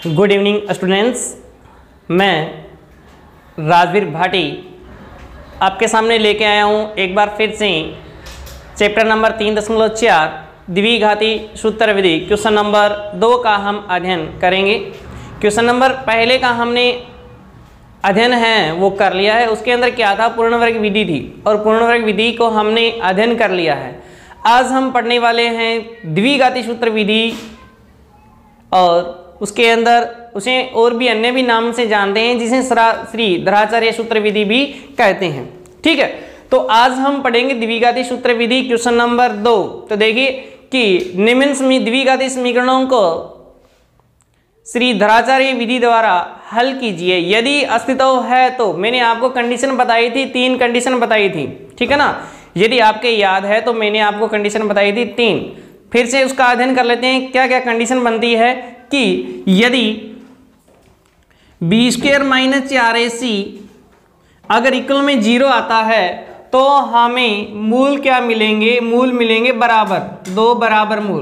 Good evening students, मैं राजवीर भाटी आपके सामने लेके आया हूँ एक बार फिर से चैप्टर नंबर 3.4 द्विघाती सूत्र विधि क्वेश्चन नंबर 2 का हम अध्ययन करेंगे। क्वेश्चन नंबर पहले का हमने अध्ययन है वो कर लिया है। उसके अंदर क्या था, पूर्ण वर्ग विधि थी और पूर्ण वर्ग विधि को हमने अध्ययन कर लिया है। आज हम पढ़ने वाले हैं द्विघाती सूत्र विधि और उसके अंदर उसे और भी अन्य भी नाम से जानते हैं जिसे श्री धराचार्य सूत्र विधि भी कहते हैं। ठीक है, तो आज हम पढ़ेंगे द्विघाती सूत्र विधि क्वेश्चन नंबर 2। तो देखिए कि निम्न द्विघाती समीकरणों को श्री धराचार्य विधि द्वारा हल कीजिए यदि अस्तित्व है तो। मैंने आपको कंडीशन बताई थी, 3 कंडीशन बताई थी, ठीक है ना। यदि आपके याद है तो मैंने आपको कंडीशन बताई थी 3। फिर से उसका अध्ययन कर लेते हैं। क्या क्या कंडीशन बनती है कि यदि b² - 4ac अगर इक्वल में 0 आता है तो हमें मूल क्या मिलेंगे, मूल मिलेंगे बराबर, 2 बराबर मूल।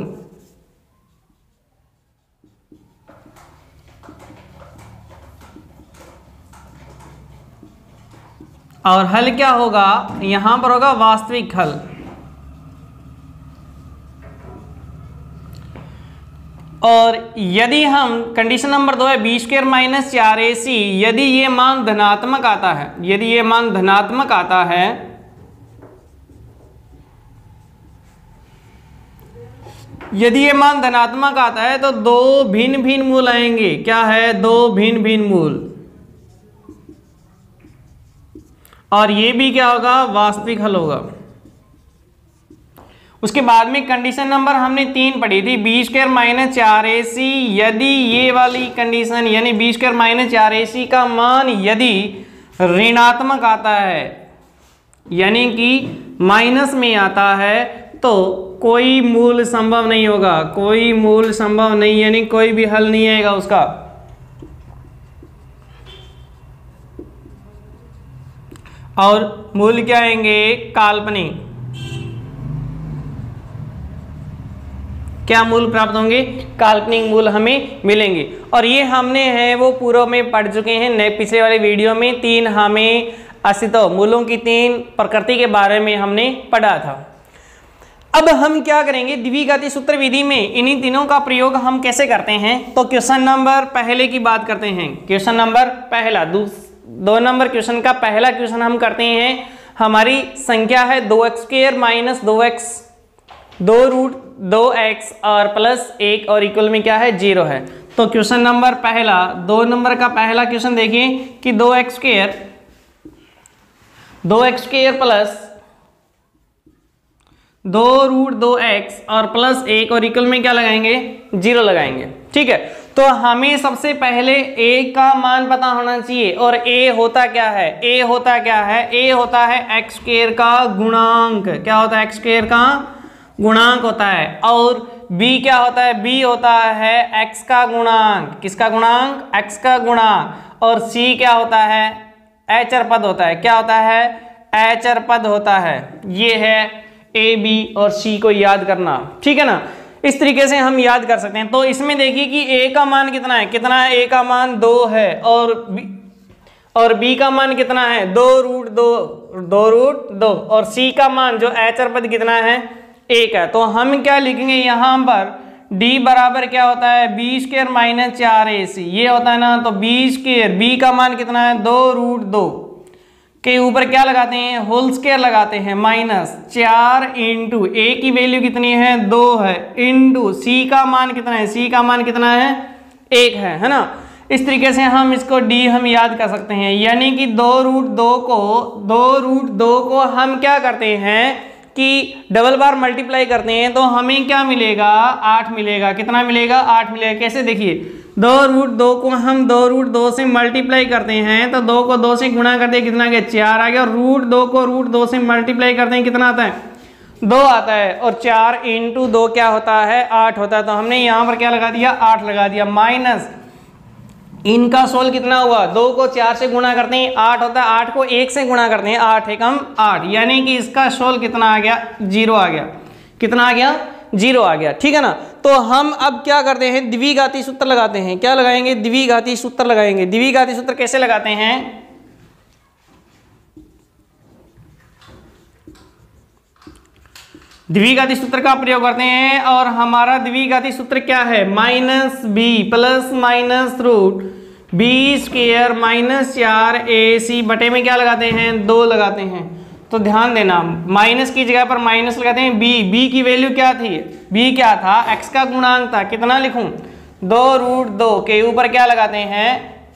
और हल क्या होगा, यहां पर होगा वास्तविक हल। और यदि हम कंडीशन नंबर 2 है b² - 4ac, यदि ये मान धनात्मक आता है, यदि ये मान धनात्मक आता है यदि ये मान धनात्मक आता है तो 2 भिन्न भिन्न मूल आएंगे। क्या है, 2 भिन्न भिन्न मूल। और ये भी क्या होगा, वास्तविक हल होगा। उसके बाद में कंडीशन नंबर हमने 3 पढ़ी थी, b² - 4ac, यदि ये वाली कंडीशन यानी b² - 4ac का मान यदि ऋणात्मक आता है यानी कि माइनस में आता है तो कोई मूल संभव नहीं होगा, कोई मूल संभव नहीं यानी कोई भी हल नहीं आएगा उसका। और मूल क्या आएंगे, काल्पनिक। क्या मूल प्राप्त होंगे, काल्पनिक मूल हमें मिलेंगे। और ये हमने है वो पूर्व में पढ़ चुके हैं नए पिछले वाले वीडियो में। 3 हमें अस्तित्व मूलों की 3 प्रकृति के बारे में हमने पढ़ा था। अब हम क्या करेंगे, द्विघाती सूत्र विधि में इन्हीं तीनों का प्रयोग हम कैसे करते हैं। तो क्वेश्चन नंबर पहले की बात करते हैं। क्वेश्चन नंबर पहला, 2 नंबर क्वेश्चन का पहला क्वेश्चन हम करते हैं। हमारी संख्या है 2x² - 2x, 2√2x और +1 और इक्वल में क्या है, 0 है। तो क्वेश्चन नंबर पहला, 2 नंबर का पहला क्वेश्चन देखिए कि 2x² प्लस 2√2x और +1 और इक्वल में क्या लगाएंगे, 0 लगाएंगे। ठीक है, तो हमें सबसे पहले a का मान पता होना चाहिए। और a होता क्या है, a होता क्या है, a होता है x² का गुणांक। क्या होता है, x² का गुणांक होता है। और b क्या होता है, b होता है x का गुणांक। किसका गुणांक, x का गुणांक। और c क्या होता है, अचर पद होता है। क्या होता है, अचर पद होता है। ये है a, b और c को याद करना, ठीक है ना। इस तरीके से हम याद कर सकते हैं। तो इसमें देखिए कि a का मान कितना है, कितना है, a का मान 2 है। और b का मान कितना है, 2√2 और c का मान जो अचर पद कितना है, 1 है। तो हम क्या लिखेंगे यहाँ पर, d बराबर क्या होता है, b² - 4ac, ये होता है ना। तो b², b का मान कितना है, 2√2 के ऊपर क्या लगाते हैं, होल स्क्वायर लगाते हैं, -4 इंटू a की वैल्यू कितनी है, 2 है, इंटू c का मान कितना है, c का मान कितना है, 1 है ना। इस तरीके से हम इसको d हम याद कर सकते हैं। यानी कि 2√2 को हम क्या करते हैं कि डबल बार मल्टीप्लाई करते हैं तो हमें क्या मिलेगा, 8 मिलेगा। कितना मिलेगा, 8 मिलेगा। कैसे, देखिए 2√2 को हम 2√2 से मल्टीप्लाई करते हैं तो 2 को 2 से गुणा करते हैं, कितना गया, 4 आ गया। और √2 को √2 से मल्टीप्लाई करते हैं, कितना आता है, 2 आता है। और 4 इंटू 2 क्या होता है, 8 होता है। तो हमने यहाँ पर क्या लगा दिया, 8 लगा दिया। माइनस इनका सोल कितना हुआ, 2 को 4 से गुणा करते हैं 8 होता है, 8 को 1 से गुणा करते हैं 8 एकम 8, यानी कि इसका सोल कितना आ गया, 0 आ गया। कितना आ गया, जीरो आ गया, ठीक है ना। तो हम अब क्या करते हैं, द्विघाती सूत्र लगाते हैं। क्या लगाएंगे, द्विघाती सूत्र लगाएंगे। द्विघाती सूत्र कैसे लगाते हैं, द्विघाती सूत्र का प्रयोग करते हैं और हमारा द्विघाती सूत्र क्या है, minus B plus minus root B square minus 4ac बटे में क्या लगाते हैं, 2 लगाते हैं। तो ध्यान देना, माइनस की जगह पर माइनस लगाते हैं। बी की वैल्यू क्या थी, बी क्या था, x का गुणांक था। कितना लिखूं, 2√2 के ऊपर क्या लगाते हैं,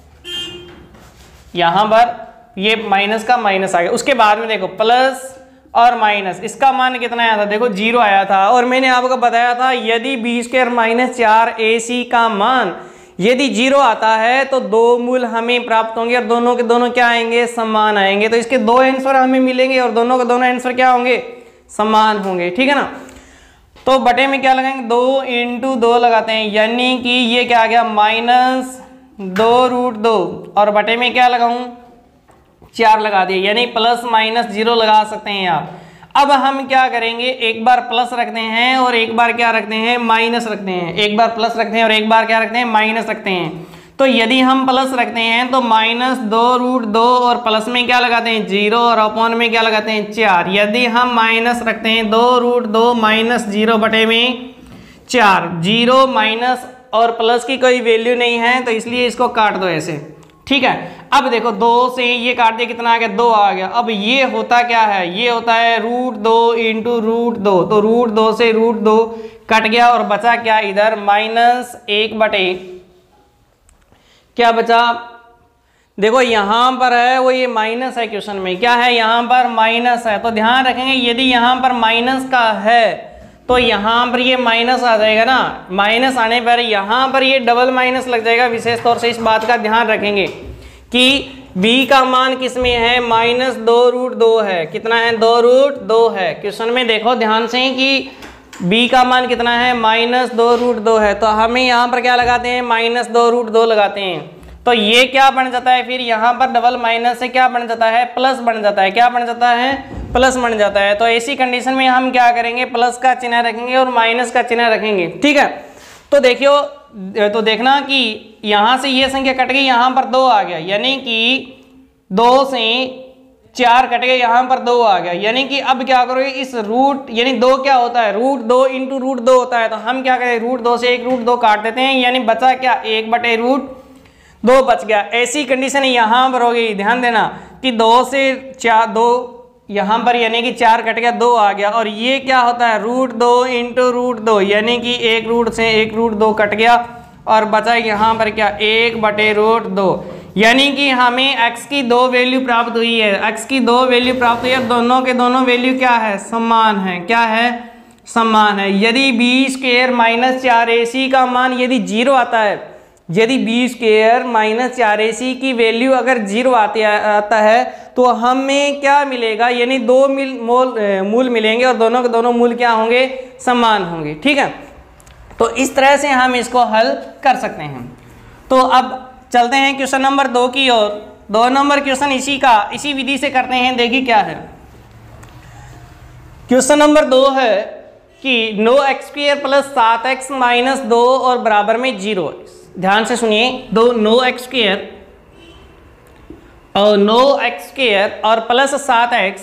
यहां पर ये माइनस का माइनस आ गया। उसके बाद में देखो प्लस और माइनस, इसका मान कितना आया था, देखो 0 आया था। और मैंने आपको बताया था यदि बी स्क्वायर माइनस 4ac का मान यदि 0 आता है तो 2 मूल हमें प्राप्त होंगे और दोनों के दोनों क्या आएंगे, समान आएंगे। तो इसके 2 आंसर हमें मिलेंगे और दोनों के दोनों आंसर क्या होंगे, समान होंगे, ठीक है ना। तो बटे में क्या लगाएंगे, 2 × 2 लगाते हैं, यानी कि ये क्या आ गया, माइनस 2√2 और बटे में क्या लगाऊं, 4 लगा दिए, यानी प्लस माइनस 0 लगा सकते हैं आप। अब हम क्या करेंगे, एक बार प्लस रखते हैं और एक बार क्या रखते हैं, माइनस रखते हैं। एक बार प्लस रखते हैं और एक बार क्या रखते हैं, माइनस रखते हैं। तो यदि हम प्लस रखते हैं तो माइनस 2√2 और प्लस में क्या लगाते हैं, 0 और अपॉन में क्या लगाते हैं, 4। यदि हम माइनस रखते हैं 2√2 माइनस 0 बटे में 4, 0 माइनस और प्लस की कोई वैल्यू नहीं है तो इसलिए इसको काट दो ऐसे, ठीक है। अब देखो 2 से ये काट दिया, कितना आ गया, 2 आ गया। अब ये होता क्या है, ये होता है √2 × √2, तो √2 से √2 कट गया और बचा क्या इधर, -1 बटे क्या बचा, देखो यहां पर है वो ये माइनस है, क्वेश्चन में क्या है, यहां पर माइनस है। तो ध्यान रखेंगे यदि यहां पर माइनस का है तो यहां पर ये माइनस आ जाएगा ना, माइनस आने पर यहां पर ये डबल माइनस लग जाएगा। विशेष तौर से इस बात का ध्यान रखेंगे कि b का मान किस में है, -2√2 है। कितना है, 2√2 है। क्वेश्चन में देखो ध्यान से कि b का मान कितना है, -2√2 है। तो हमें यहाँ पर क्या लगाते हैं, -2√2 लगाते हैं। तो ये क्या बन जाता है, फिर यहाँ पर डबल माइनस से क्या बन जाता है, प्लस बन जाता है। क्या बन जाता है, प्लस बन जाता है। तो ऐसी कंडीशन में हम क्या करेंगे, प्लस का चिन्ह रखेंगे और माइनस का चिन्ह रखेंगे, ठीक है। तो देखियो, तो देखना कि यहां से ये संख्या कट गई, यहां पर 2 आ गया, यानी कि 2 से 4 कट गए, यहां पर 2 आ गया। यानी कि अब क्या करोगे, इस रूट, यानी 2 क्या होता है, √2 × √2 होता है। तो हम क्या करें, √2 से एक √2 काट देते हैं, यानी बचा क्या, 1 बटे √2 बच गया। ऐसी कंडीशन यहां पर होगी, ध्यान देना कि 2 से 4, 2 यहाँ पर यानी कि 4 कट गया, 2 आ गया। और ये क्या होता है, √2 × √2, यानी कि एक रूट से एक √2 कट गया और बचा यहाँ पर क्या, 1 बटे √2। यानी कि हमें x की 2 वैल्यू प्राप्त हुई है, x की 2 वैल्यू प्राप्त हुई है। दोनों के दोनों वैल्यू क्या है, समान है। क्या है, समान है। यदि b स्क्वायर माइनस 4ac का मान यदि 0 आता है, यदि b स्क्वायर माइनस 4ac की वैल्यू अगर 0 आता है तो हमें क्या मिलेगा, यानी 2 मूल मिलेंगे और दोनों के दोनों मूल क्या होंगे, समान होंगे, ठीक है। तो इस तरह से हम इसको हल कर सकते हैं। तो अब चलते हैं क्वेश्चन नंबर 2 की ओर। 2 नंबर क्वेश्चन इसी विधि से करते हैं। देखिए क्या है, क्वेश्चन नंबर 2 है कि नो(x² + 7x - 2 और बराबर में 0। ध्यान से सुनिए, नो(x² और प्लस 7x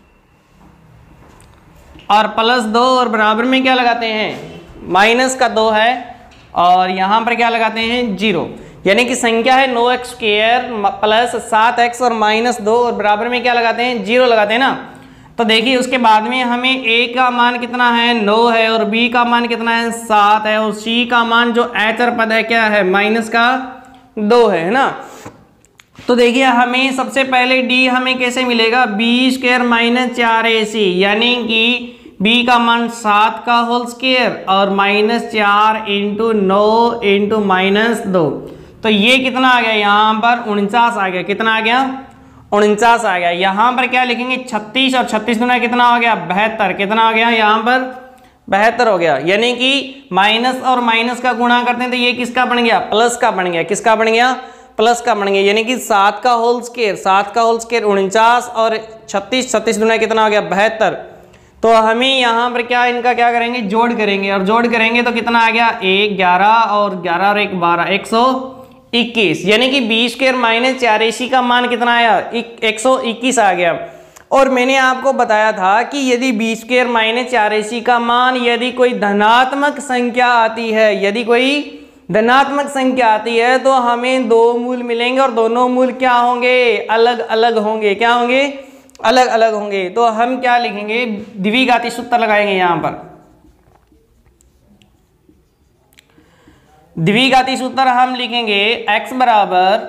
और प्लस 2 और बराबर में क्या लगाते हैं, माइनस का 2 है और यहां पर क्या लगाते हैं, 0। यानी कि संख्या है नो(x² + 7x और -2 और बराबर में क्या लगाते हैं, 0 लगाते हैं ना। तो देखिए उसके बाद में हमें a का मान कितना है, 9 है और b का मान कितना है, 7 है और c का मान जो अचर पद है क्या है, -2 है ना। तो देखिए हमें सबसे पहले d हमें कैसे मिलेगा, b² - 4ac, यानी कि b का मान 7 का होल स्क्वायर और -4 × 9 × -2। तो ये कितना आ गया, यहाँ पर 49 आ गया। कितना आ गया, 49 आ गया। यहाँ पर क्या लिखेंगे, 36 और 36 गुना कितना हो गया, 72। कितना आ गया, यहाँ पर 72 हो गया। यानी कि माइनस और माइनस का गुणा करते हैं तो ये किसका बन गया, प्लस का बन गया। किसका बन गया, प्लस का बन गया। यानी कि 7 का होल स्क्वायर 49 और 36 गुना कितना हो गया, 72। तो हमें यहाँ पर क्या इनका क्या करेंगे, जोड़ करेंगे, और जोड़ करेंगे तो कितना आ गया 1 11 और 11 और 1 12 121, यानी कि बी स्क्वायर माइनस 4ac का मान कितना आया 121 आ गया। और मैंने आपको बताया था कि यदि बी स्क्वायर माइनस 4ac का मान यदि कोई धनात्मक संख्या आती है, यदि कोई धनात्मक संख्या आती है तो हमें दो मूल मिलेंगे और दोनों मूल क्या होंगे, अलग अलग होंगे। क्या होंगे, अलग अलग होंगे। तो हम क्या लिखेंगे, द्विघाती सूत्र लगाएंगे। यहां पर द्विघाती सूत्र हम लिखेंगे x बराबर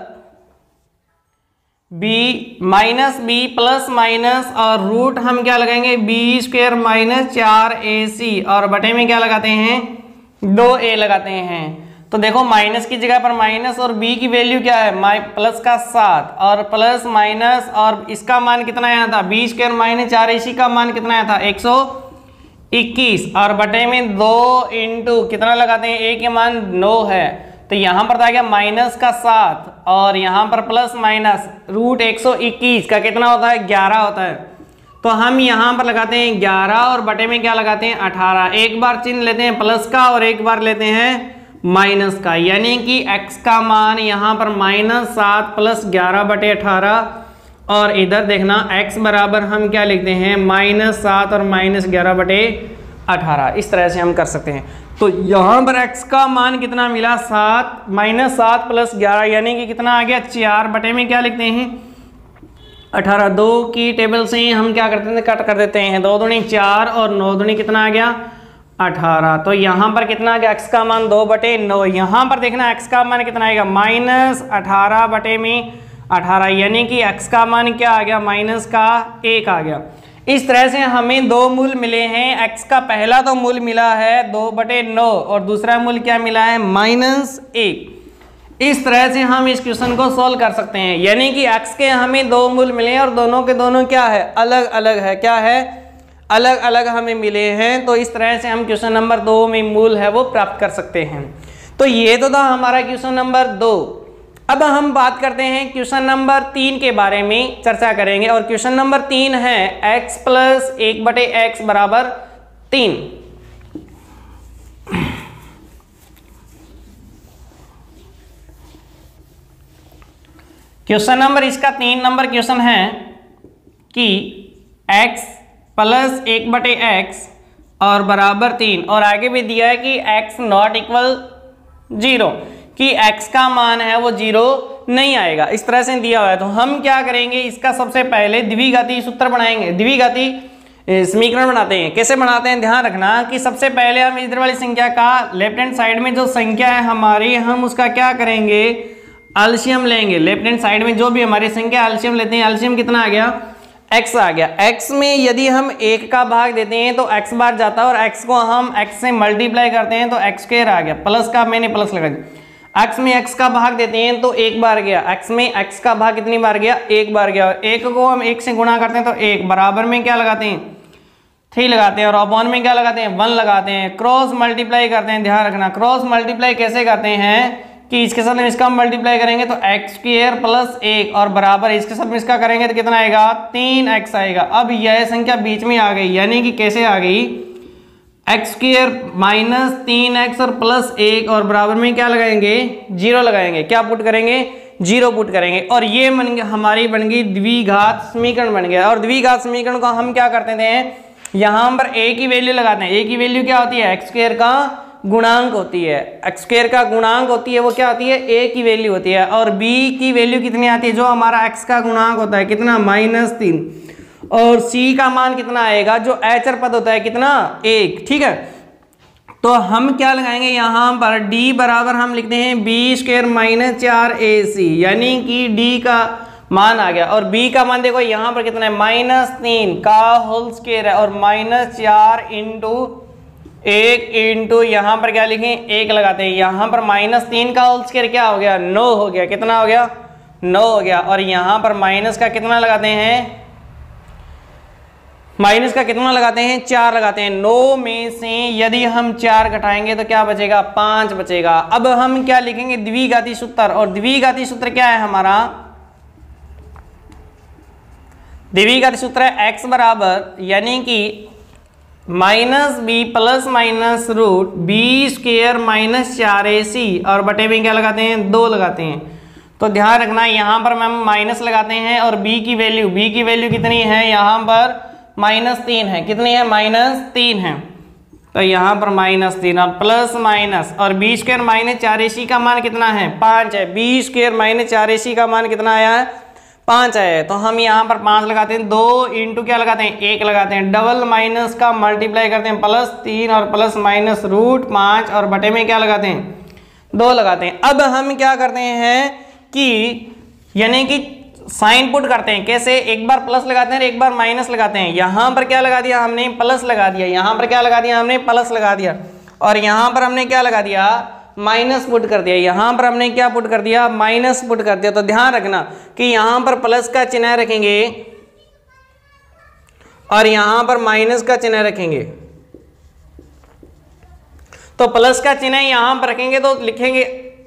b minus B plus minus और रूट हम क्या लगाएंगे बी स्क्वायर माइनस 4ac और बटे में क्या लगाते हैं 2a लगाते हैं। तो देखो माइनस की जगह पर माइनस और b की वैल्यू क्या है प्लस का 7 और प्लस माइनस और इसका मान कितना आया था बी स्क्वायर माइनस 4ac का मान कितना आया था 121 और बटे में 2 इंटू कितना लगाते हैं a के मान 9 है, तो यहां पर आ गया माइनस का 7 और यहां पर प्लस माइनस रूट 121 का कितना होता है 11 होता है। तो हम यहां पर लगाते हैं 11 और बटे में क्या लगाते हैं 18। एक बार चिन्ह लेते हैं प्लस का और एक बार लेते हैं माइनस का, यानी कि x का मान यहां पर -7 प्लस 11 बटे 18 और इधर देखना x बराबर हम क्या लिखते हैं -7 और -11 बटे 18। इस तरह से हम कर सकते हैं। तो यहां पर x का मान कितना मिला -7 प्लस 11 यानी कि कितना आ गया 4 बटे में क्या लिखते हैं 18। 2 की टेबल से हम क्या करते हैं कट कर देते हैं, 2 दूनी 4 और 9 दूनी कितना आ गया 18। तो यहां पर कितना आ गया x का मान 2 बटे 9। यहां पर देखना x का मान कितना आएगा -18 बटे में 18 यानी कि x का मान क्या आ गया -1 आ गया। इस तरह से हमें दो मूल मिले हैं। x का पहला तो मूल मिला है 2 बटे 9 और दूसरा मूल क्या मिला है -1। इस तरह से हम इस क्वेश्चन को सोल्व कर सकते हैं, यानी कि x के हमें दो मूल मिले हैं और दोनों के दोनों क्या है अलग अलग है। क्या है अलग अलग हमें मिले हैं। तो इस तरह से हम क्वेश्चन नंबर 2 में मूल है वो प्राप्त कर सकते हैं। तो ये तो था हमारा क्वेश्चन नंबर 2। अब हम बात करते हैं क्वेश्चन नंबर 3 के बारे में चर्चा करेंगे और क्वेश्चन नंबर 3 है x प्लस 1 बटे x बराबर 3। क्वेश्चन नंबर इसका 3 नंबर क्वेश्चन है कि x प्लस 1 बटे x और बराबर 3 और आगे भी दिया है कि x नॉट इक्वल 0 कि x का मान है वो 0 नहीं आएगा। इस तरह से दिया हुआ है। तो हम क्या करेंगे इसका सबसे पहले द्विघाती सूत्र बनाएंगे, द्विघाती समीकरण बनाते हैं। कैसे बनाते हैं ध्यान रखना कि सबसे पहले हम इधर वाली संख्या का लेफ्ट हैंड साइड में जो संख्या है हमारी हम उसका क्या करेंगे एलसीएम लेंगे। लेफ्ट हैंड साइड में जो भी हमारी संख्या एलसीएम लेते हैं, एलसीएम कितना आ गया x आ गया। x में यदि हम 1 का भाग देते हैं तो x बार जाता है और x को हम x से मल्टीप्लाई करते हैं तो x स्क्वायर आ गया। प्लस का मैंने प्लस लगा दिया। x में x का भाग देते हैं तो 1 बार गया। x में x का भाग कितनी बार गया 1 बार गया। 1 को हम 1 से गुणा करते हैं तो 1 बराबर में क्या लगाते हैं 3 लगाते हैं और अपॉन में क्या लगाते हैं 1 लगाते हैं। क्रॉस मल्टीप्लाई करते हैं। ध्यान रखना क्रॉस मल्टीप्लाई कैसे करते हैं कि इसके साथ में इसका मल्टीप्लाई करेंगे तो x स्क्वायर प्लस 1 और बराबर इसके साथ में इसका करेंगे तो कितना आएगा 3x आएगा। अब यह संख्या बीच में आ गई, यानी कि कैसे आ गई x स्क्वायर माइनस 3x और प्लस 1 और बराबर में क्या लगाएंगे 0 लगाएंगे। क्या पुट करेंगे 0 पुट करेंगे और ये हमारी बन गई द्विघात समीकरण बन गया। और द्विघात समीकरण को हम क्या करते थे यहाँ पर a की वैल्यू लगाते हैं। a की वैल्यू क्या होती है x स्क्वायर का गुणांक होती है। x स्क्वायर का गुणांक होती है वो क्या होती है a की वैल्यू होती है और b की वैल्यू कितनी आती है जो हमारा x का गुणांक होता है कितना -3 और c का मान कितना आएगा जो अचर पद होता है कितना 1। ठीक है, तो हम क्या लगाएंगे यहाँ पर d बराबर हम लिखते हैं b स्क्वायर माइनस 4ac यानी कि d का मान आ गया और b का मान देखो यहाँ पर कितना है -3 का होल स्क्वायर है और -4 इंटू 1 इंटू यहाँ पर क्या लिखें 1 लगाते हैं। यहाँ पर -3 का होल स्क्वायर क्या हो गया 9 हो गया। कितना हो गया 9 हो गया और यहाँ पर माइनस का कितना लगाते हैं हैं 4 लगाते हैं। 9 में से यदि हम 4 घटाएंगे तो क्या बचेगा 5 बचेगा। अब हम क्या लिखेंगे द्विघाती सूत्र और द्विघाती सूत्र क्या है हमारा द्विघाती सूत्र है x बराबर यानी कि minus B plus minus root B square minus 4ac और बटे में क्या लगाते हैं 2 लगाते हैं। तो ध्यान रखना यहाँ पर हम माइनस लगाते हैं और b की वैल्यू कितनी है, यहाँ पर -3 है। कितनी है, -3 है। तो यहाँ पर -3 और प्लस माइनस और बी स्क्वायर माइनस 4ac का मान कितना है 5 है। बी स्क्वायर माइनस 4ac का मान कितना आया है 5 आया है। तो हम यहाँ पर 5 लगाते हैं, 2 इंटू क्या लगाते हैं 1 लगाते हैं, डबल माइनस का मल्टीप्लाई करते हैं +3 और प्लस माइनस रूट 5 और बटे में क्या लगाते हैं 2 लगाते हैं। अब हम क्या करते हैं कि यानी कि साइन पुट करते हैं। कैसे, एक बार प्लस लगाते हैं और एक बार माइनस लगाते हैं। यहाँ पर क्या लगा दिया हमने प्लस लगा दिया, यहाँ पर क्या लगा दिया हमने प्लस लगा दिया और यहाँ पर हमने क्या लगा दिया माइनस पुट कर दिया। यहाँ पर हमने क्या पुट कर दिया माइनस पुट कर दिया। तो ध्यान रखना कि यहाँ पर प्लस का चिन्ह रखेंगे और यहाँ पर माइनस का चिन्ह रखेंगे। तो प्लस का चिन्ह यहाँ पर रखेंगे तो लिखेंगे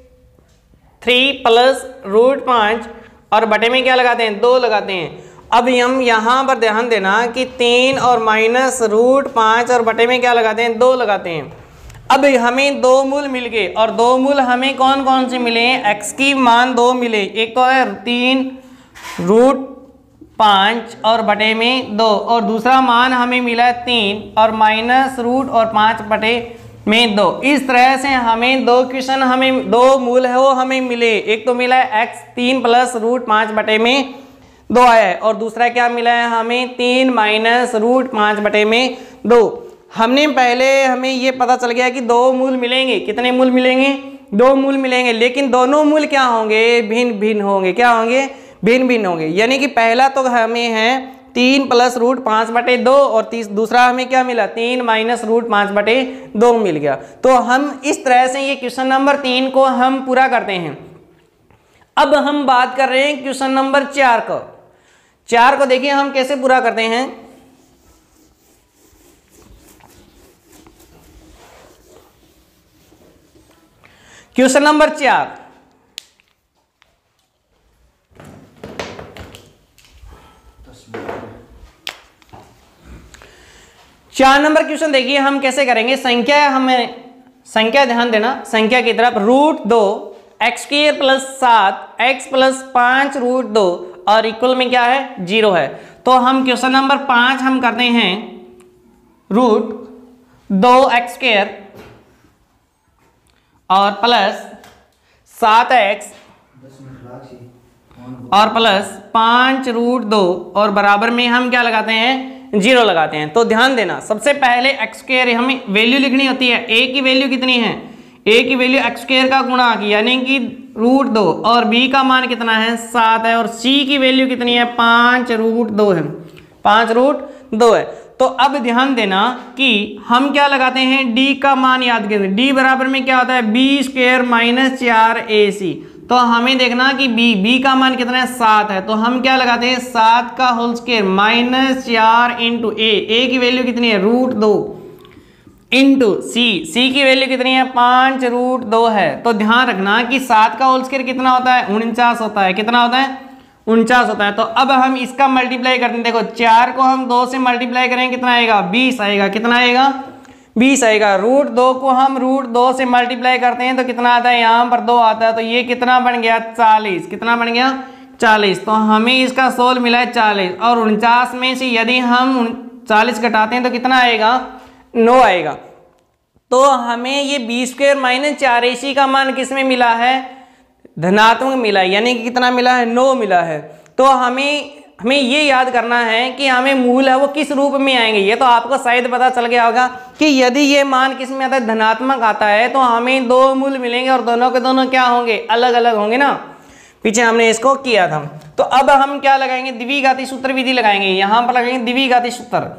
3 प्लस रूट 5 और बटे में क्या लगाते हैं 2 लगाते हैं। अब हम यहाँ पर ध्यान देना कि 3 और माइनस रूट 5 और बटे में क्या लगाते हैं 2 लगाते हैं। अब हमें 2 मूल मिल गए और 2 मूल हमें कौन कौन से मिले, x की मान 2 मिले। एक तो है 3 रूट 5 और बटे में 2 और दूसरा मान हमें मिला है 3 और माइनस रूट और 5 बटे में 2। इस तरह से हमें 2 क्वेश्चन हमें 2 मूल है वो हमें मिले। एक तो मिला है x 3 प्लस रूट 5 बटे में 2 आया है और दूसरा क्या मिला है हमें 3 माइनस रूट 5 बटे में 2। हमने पहले हमें ये पता चल गया कि 2 मूल मिलेंगे। कितने मूल मिलेंगे 2 मूल मिलेंगे, लेकिन दोनों मूल क्या होंगे भिन्न भिन्न होंगे। क्या होंगे भिन्न भिन्न होंगे। यानी कि पहला तो हमें है 3 प्लस रूट 5 बटे 2 और दूसरा हमें क्या मिला 3 माइनस रूट 5 बटे 2 मिल गया। तो हम इस तरह से ये क्वेश्चन नंबर 3 को हम पूरा करते हैं। अब हम बात कर रहे हैं क्वेश्चन नंबर 4 को। 4 को देखिए हम कैसे पूरा करते हैं। क्वेश्चन नंबर 4, नंबर क्वेश्चन देखिए हम कैसे करेंगे। संख्या ध्यान देना, संख्या की तरफ √2 x² प्लस 7 x प्लस 5 √2 और इक्वल में क्या है 0 है। तो हम क्वेश्चन नंबर 5 हम करते हैं √2 x² और प्लस 7x और प्लस 5 √2 और बराबर में हम क्या लगाते हैं 0 लगाते हैं। तो ध्यान देना सबसे पहले x² हमें वैल्यू लिखनी होती है। a की वैल्यू कितनी है, a की वैल्यू x² का गुणा यानी कि √2 और b का मान कितना है 7 है और c की वैल्यू कितनी है 5 √2 है, 5 √2 है। तो अब ध्यान देना कि हम क्या लगाते हैं d का मान याद करें। d बराबर में क्या होता है b² माइनस 4ac। तो हमें देखना कि b का मान कितना है 7 है। तो हम क्या लगाते हैं 7 का whole square minus 4 into a की वैल्यू कितनी है √2 इंटू c की वैल्यू कितनी है 5 √2 है। तो ध्यान रखना कि 7 का होल स्क्वायर कितना होता है 49 होता है। कितना होता है 49 होता है। तो अब हम इसका मल्टीप्लाई करते हैं। देखो 4 को हम 2 से मल्टीप्लाई करेंगे कितना आएगा 20 आएगा। कितना आएगा 20 आएगा। √2 को हम √2 से मल्टीप्लाई करते हैं तो कितना आता है यहाँ पर 2 आता है। तो ये कितना बन गया 40। कितना बन गया 40। तो हमें इसका सोल्व मिला है 40 और 49 में से यदि हम 40 घटाते हैं तो कितना आएगा 9 आएगा। तो हमें ये b² माइनस 4ac का मान किस में मिला है धनात्मक मिला है, यानी कि कितना मिला है 9 मिला है। तो हमें ये याद करना है कि हमें मूल है वो किस रूप में आएंगे। ये तो आपको शायद पता चल गया होगा कि यदि ये मान किस में आता है धनात्मक आता है तो हमें 2 मूल मिलेंगे और दोनों के दोनों क्या होंगे अलग अलग होंगे ना। पीछे हमने इसको किया था। तो अब हम क्या लगाएंगे द्विघाती सूत्र विधि लगाएंगे। यहां पर लगाएंगे द्विघाती सूत्र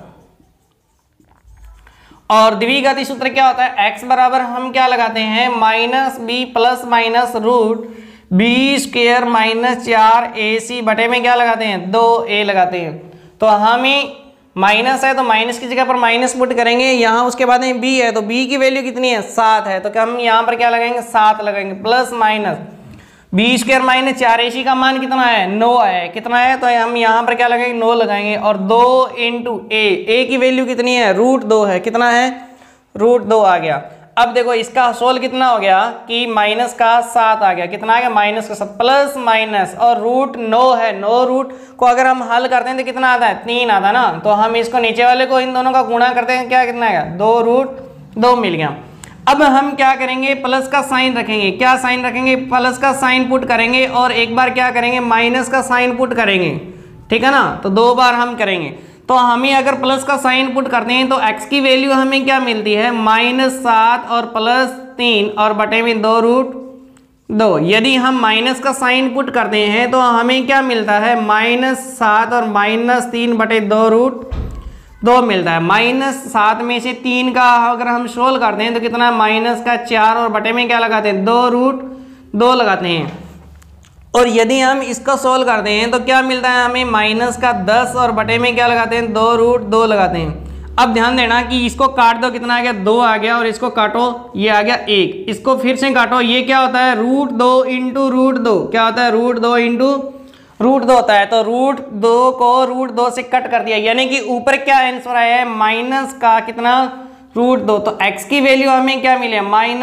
और द्विघाती सूत्र क्या होता है x बराबर हम क्या लगाते हैं minus b plus minus root b² minus 4ac बटे में क्या लगाते हैं 2a लगाते हैं। तो हमें माइनस है तो माइनस की जगह पर माइनस पुट करेंगे। यहाँ उसके बाद में b है तो b की वैल्यू कितनी है 7 है। तो हम यहाँ पर क्या लगाएंगे 7 लगाएंगे plus minus B square minus 4ac का मान कितना है 9 है, कितना है तो हम यहाँ पर क्या लगाएंगे 9 लगाएंगे और 2 इंटू ए की वैल्यू कितनी है √2 है, कितना है √2 आ गया। अब देखो इसका सोल कितना हो गया कि माइनस का 7 आ गया, कितना आ गया माइनस का 7 प्लस माइनस और √9 है, 9 रूट को अगर हम हल करते हैं तो कितना आता है 3 आता है ना, तो हम इसको नीचे वाले को इन दोनों का गुणा करते हैं, क्या कितना आएगा 2√2 मिल गया। अब हम क्या करेंगे प्लस का साइन रखेंगे, क्या साइन रखेंगे प्लस का साइन पुट करेंगे और एक बार क्या करेंगे माइनस का साइन पुट करेंगे, ठीक है ना, तो 2 बार हम करेंगे। तो हमें अगर प्लस का साइन पुट करते हैं तो x की वैल्यू हमें क्या मिलती है -7 और +3 और बटे में 2√2। यदि हम माइनस का साइन पुट करते हैं तो हमें क्या मिलता है -7 और -3 बटे 2√2 मिलता है। -7 में से 3 का अगर हम सोल्व करते हैं तो कितना -4 और बटे में क्या लगाते हैं 2√2 लगाते हैं। और यदि हम इसका सोल्व करते हैं तो क्या मिलता है हमें -10 और बटे में क्या लगाते हैं 2√2 लगाते हैं। अब ध्यान देना कि इसको काट दो, कितना आ गया 2 आ गया और इसको काटो ये आ गया 1, इसको फिर से काटो ये क्या होता है √2 इंटू √2, क्या होता है √2 इंटू √2 होता है। तो √2 को √2 से कट कर दिया, यानी कि ऊपर क्या आंसर आया है माइनस का कितना √2, तो x की वैल्यू हमें क्या मिले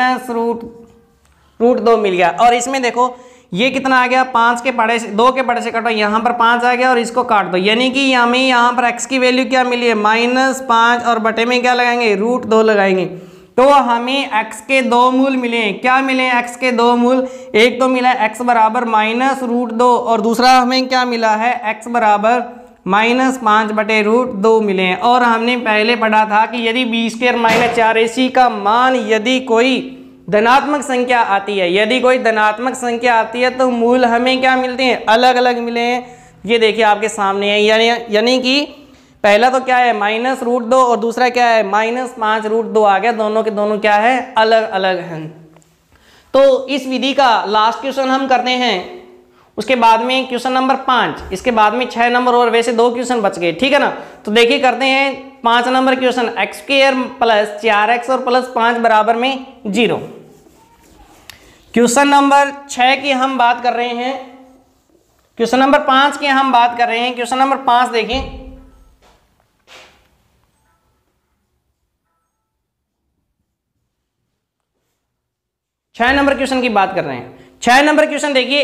-√2 मिल गया। और इसमें देखो ये कितना आ गया 5 के पड़े से 2 के पड़े से कटो, यहाँ पर 5 आ गया और इसको काट दो, यानी कि हमें यहाँ पर x की वैल्यू क्या मिली है -5 और बटे में क्या लगाएंगे √2 लगाएंगे। तो हमें x के 2 मूल मिले हैं, क्या मिले हैं x के 2 मूल, एक तो मिला है x बराबर -√2 और दूसरा हमें क्या मिला है x बराबर -5 बटे √2 मिले हैं। और हमने पहले पढ़ा था कि यदि b² - 4ac का मान यदि कोई धनात्मक संख्या आती है, यदि कोई धनात्मक संख्या आती है तो मूल हमें क्या मिलते हैं अलग अलग मिले हैं। ये देखिए आपके सामने है, यानी कि पहला तो क्या है -√2 और दूसरा क्या है -5√2 आ गया, दोनों के दोनों क्या है अलग अलग हैं। तो इस विधि का लास्ट क्वेश्चन हम करते हैं, उसके बाद में क्वेश्चन नंबर 5, इसके बाद में 6 नंबर और वैसे 2 क्वेश्चन बच गए, ठीक है ना। तो देखिए करते हैं 5 नंबर क्वेश्चन, x² + 4x और +5 बराबर में 0। क्वेश्चन नंबर 6 की हम बात कर रहे हैं, क्वेश्चन नंबर 5 की हम बात कर रहे हैं। क्वेश्चन नंबर 5 देखिए, छह नंबर क्वेश्चन की बात कर रहे हैं। 6 नंबर क्वेश्चन देखिए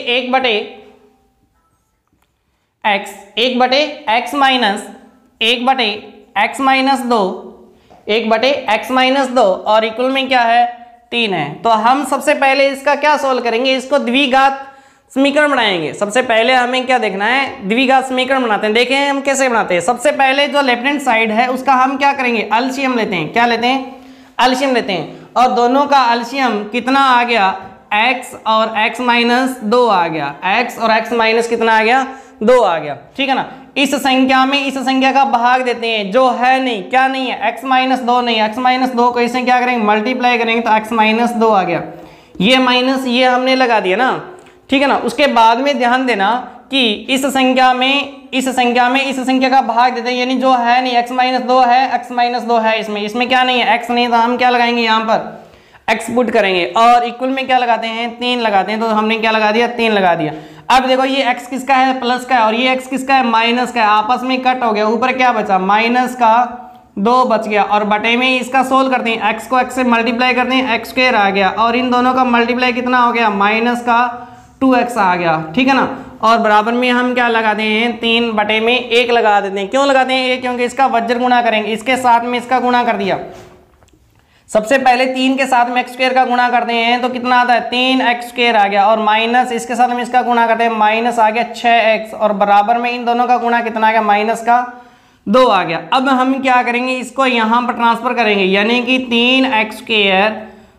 1/x और इक्वल में क्या है 3 है। तो हम सबसे पहले इसका क्या सोल्व करेंगे, इसको द्विघात समीकरण बनाएंगे। सबसे पहले हमें क्या देखना है द्विघात समीकरण बनाते हैं, देखें हम कैसे बनाते हैं। सबसे पहले जो लेफ्ट हैंड साइड है उसका हम क्या करेंगे एलसीएम लेते हैं, क्या लेते हैं एलसीएम लेते हैं, और दोनों का एलसीएम कितना आ गया x और x - 2 आ गया, x और x माइनस कितना आ गया 2 आ गया, ठीक है ना। इस संख्या में इस संख्या का भाग देते हैं, जो है नहीं क्या नहीं है x - 2 नहीं, x - 2 को इससे क्या करेंगे मल्टीप्लाई करेंगे तो x - 2 आ गया, ये माइनस ये हमने लगा दिया ना, ठीक है ना। उसके बाद में ध्यान देना कि इस संख्या में इस संख्या का भाग देते हैं, यानी जो है नहीं x - 2 है, x - 2 है, इसमें क्या नहीं है x नहीं, तो हम क्या लगाएंगे यहाँ पर x पुट करेंगे और इक्वल में क्या लगाते हैं 3 लगाते हैं, तो हमने क्या लगा दिया 3 लगा दिया। अब देखो ये x किसका है प्लस का है और ये x किसका है माइनस का है, आपस में कट हो गया, ऊपर क्या बचा -2 बच गया और बटे में इसका सोल्व करते हैं, x को x से मल्टीप्लाई करते हैं x² आ गया और इन दोनों का मल्टीप्लाई कितना हो गया -2x आ गया, ठीक है ना। और बराबर में हम क्या लगाते हैं 3 बटे में 1 लगा देते हैं। क्यों लगाते हैं 1, क्योंकि इसका वज्र गुणा करेंगे, इसके साथ में इसका गुणा कर दिया। सबसे पहले 3 के साथ में x² का गुणा करते हैं तो कितना आता है 3x² आ गया और माइनस इसके साथ में इसका गुणा करते हैं माइनस आ गया 6x और बराबर में इन दोनों का गुणा कितना आ गया -2 आ गया। अब हम क्या करेंगे इसको यहाँ पर ट्रांसफर करेंगे, यानी कि 3x²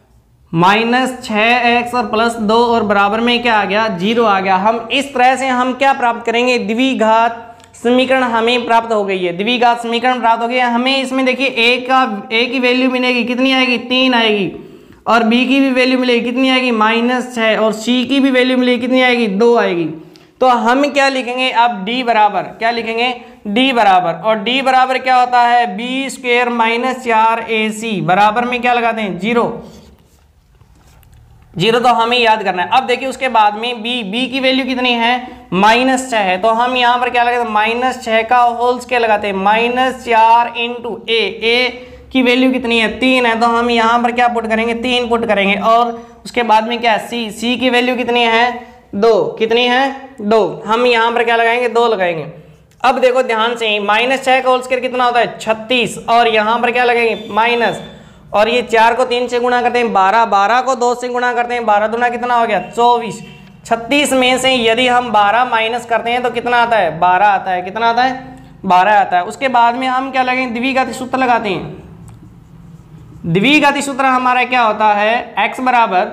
-6x और +2 और बराबर में क्या आ गया 0 आ गया। हम इस तरह से हम क्या प्राप्त करेंगे द्विघात समीकरण हमें प्राप्त हो गई है, द्विघात समीकरण प्राप्त हो गया। हमें इसमें देखिए a की वैल्यू मिलेगी कितनी आएगी 3 आएगी और b की भी वैल्यू मिलेगी कितनी आएगी -6 और c की भी वैल्यू मिलेगी कितनी आएगी 2 आएगी। तो हम क्या लिखेंगे अब d बराबर क्या लिखेंगे d बराबर, और d बराबर क्या होता है b² - 4ac बराबर में क्या लगाते हैं 0। 0 तो हमें याद करना है। अब देखिए उसके बाद में b की वैल्यू कितनी है, -6 है, तो हम यहाँ पर क्या लगाते हैं, -6 का होल स्क्वायर लगाते हैं, -4 इंटू a की वैल्यू कितनी है, 3 है, तो हम यहाँ पर क्या पुट करेंगे, 3 पुट करेंगे। और उसके बाद में क्या है, c की वैल्यू कितनी है, 2, कितनी है, 2, हम यहाँ पर क्या लगाएंगे, 2 लगाएंगे। अब देखो ध्यान से, -6 का होल स्क्वायर कितना होता है, 36, और यहाँ पर क्या लगेंगे, माइनस, और ये 4 को 3 से गुणा करते हैं 12, 12 को 2 से गुणा करते हैं, 12 दूना कितना हो गया, 24, 36 में से यदि हम 12 माइनस करते हैं तो कितना आता है, 12 आता है, कितना आता है, 12 आता है। उसके बाद में हम क्या लगेंगे, द्विघाती सूत्र लगाते हैं। द्विघाती सूत्र हमारा क्या होता है, x बराबर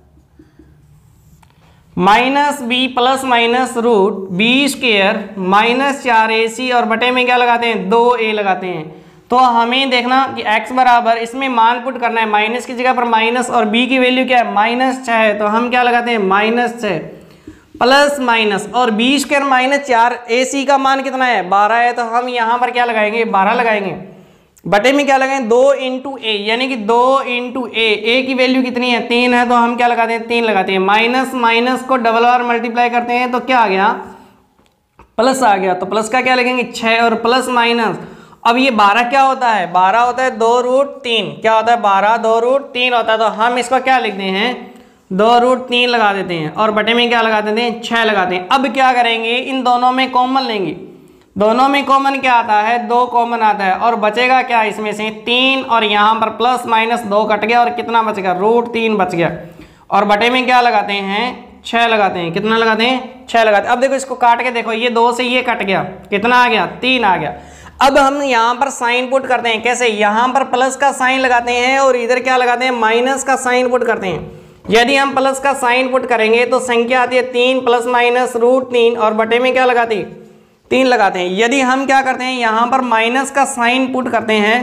-b plus minus root b square -4ac, और बटे में क्या लगाते हैं, 2a लगाते हैं। तो हमें देखना कि x बराबर, इसमें मान पुट करना है, माइनस की जगह पर माइनस, और b की वैल्यू क्या है, -6 है, तो हम क्या लगाते हैं, -6 प्लस माइनस, और b स्क्वायर -4ac का मान कितना है, 12 है, तो हम यहाँ पर क्या लगाएंगे, 12 लगाएंगे। बटे में क्या लगाएंगे, 2 इंटू ए, यानी कि 2 इंटू ए की वैल्यू कितनी है, 3 है, तो हम क्या लगाते हैं, 3 लगाते हैं। माइनस माइनस को डबल बार मल्टीप्लाई करते हैं तो क्या आ गया, प्लस आ गया, तो प्लस का क्या लगेंगे, 6, और प्लस माइनस। अब ये 12 क्या होता है, 12 होता है 2√3, क्या होता है, 12 2√3 होता है, तो हम इसको क्या लिखते हैं, 2√3 लगा देते हैं, और बटे में क्या लगा देते हैं, 6 लगाते हैं। अब क्या करेंगे, इन दोनों में कॉमन लेंगे, दोनों में कॉमन क्या आता है, 2 कॉमन आता है, और बचेगा क्या इसमें से, 3, और यहाँ पर प्लस माइनस 2 कट गया, और कितना बच गया, √3 बच गया, और बटे में क्या लगाते हैं, 6 लगाते हैं, कितना लगाते हैं, 6 लगाते हैं। अब देखो इसको काट के देखो, ये 2 से ये कट गया, कितना आ गया, 3 आ गया। अब हम यहाँ पर साइन पुट करते हैं, कैसे, यहाँ पर प्लस का साइन लगाते हैं, और इधर क्या लगाते हैं, माइनस का साइन पुट करते हैं। यदि हम प्लस का साइन पुट करेंगे तो संख्या आती है 3 प्लस माइनस √3, और बटे में क्या लगाते हैं, 3 लगाते हैं। यदि हम क्या करते हैं, यहाँ पर माइनस का साइन पुट करते हैं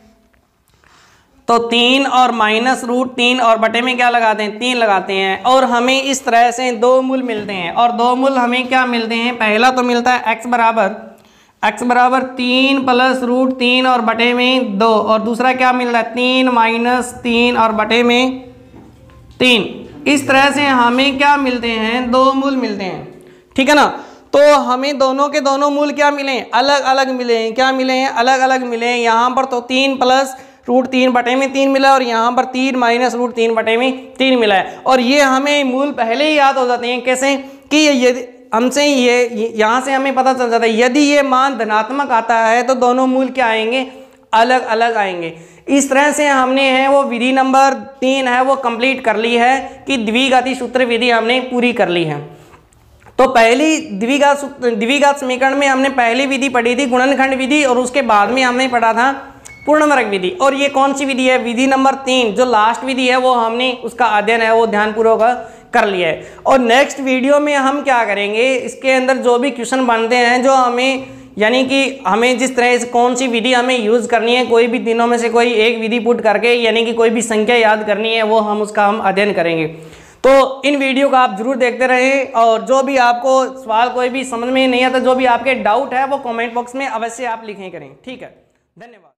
तो 3 और माइनस √3, और बटे में क्या लगाते हैं, 3 लगाते हैं, और हमें इस तरह से 2 मूल मिलते हैं। और 2 मूल हमें क्या मिलते हैं, पहला तो मिलता है x बराबर 3 प्लस √3 और बटे में 2, और दूसरा क्या मिल रहा है, 3 माइनस 3 और बटे में 3। इस तरह से हमें क्या मिलते हैं, 2 मूल मिलते हैं, ठीक है ना। तो हमें दोनों के दोनों मूल क्या मिले, अलग अलग मिले हैं, क्या मिले हैं, अलग अलग मिले हैं। यहाँ पर तो 3 प्लस √3 बटे में 3 मिला, और यहाँ पर 3 माइनस √3 बटे में 3 मिला है। और ये हमें मूल पहले ही याद हो जाते हैं, कैसे कि यदि हमसे ये यहाँ से हमें पता चल जाता है, यदि ये मान धनात्मक आता है तो दोनों मूल क्या आएंगे, अलग अलग आएंगे। इस तरह से हमने है वो विधि नंबर 3 है वो कंप्लीट कर ली है, कि द्विघाती सूत्र विधि हमने पूरी कर ली है। तो पहली द्विघात समीकरण में हमने पहली विधि पढ़ी थी, गुणनखंड विधि, और उसके बाद में हमने पढ़ा था पूर्ण वर्ग विधि। और ये कौन सी विधि है, विधि नंबर 3, जो लास्ट विधि है वो हमने उसका अध्ययन है वो ध्यानपूर्वक कर लिया है। और नेक्स्ट वीडियो में हम क्या करेंगे, इसके अंदर जो भी क्वेश्चन बनते हैं, जो हमें यानी कि हमें जिस तरह से कौन सी विधि हमें यूज करनी है, कोई भी दिनों में से कोई एक विधि पुट करके, यानी कि कोई भी संख्या याद करनी है, वो हम उसका हम अध्ययन करेंगे। तो इन वीडियो को आप जरूर देखते रहें, और जो भी आपको सवाल कोई भी समझ में नहीं आता, जो भी आपके डाउट है वो कमेंट बॉक्स में अवश्य आप लिखें करें। ठीक है, धन्यवाद।